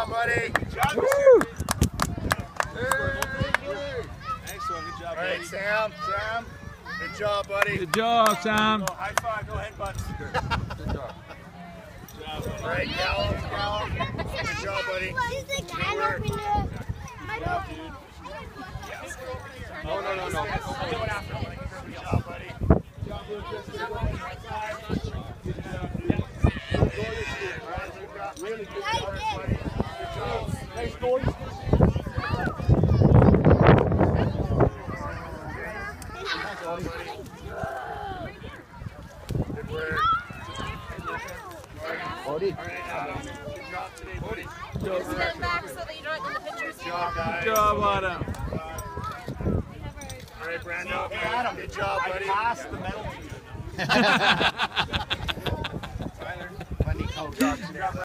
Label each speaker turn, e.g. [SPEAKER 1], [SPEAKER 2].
[SPEAKER 1] buddy.
[SPEAKER 2] Good job,
[SPEAKER 1] Woo!
[SPEAKER 2] Excellent, good job,
[SPEAKER 1] All right, Sam. Good job, buddy.
[SPEAKER 3] Good job, Sam.
[SPEAKER 2] Go, high five, go ahead, bud. Good job.
[SPEAKER 1] All right, Callum. Good job, buddy.
[SPEAKER 2] Oh, no.
[SPEAKER 1] Good job, buddy. Really good job, buddy. Good job.
[SPEAKER 2] Nice boys.
[SPEAKER 1] Good work.
[SPEAKER 2] Buddy.
[SPEAKER 1] All right, Adam. Good job today, buddy.
[SPEAKER 4] Stand back so that you don't get in the pictures.
[SPEAKER 1] Good job, guys.
[SPEAKER 3] Good job, Adam.
[SPEAKER 1] All right, Brando. Adam, good job, buddy.
[SPEAKER 2] I passed the medal to you.
[SPEAKER 1] Tyler, funny coach.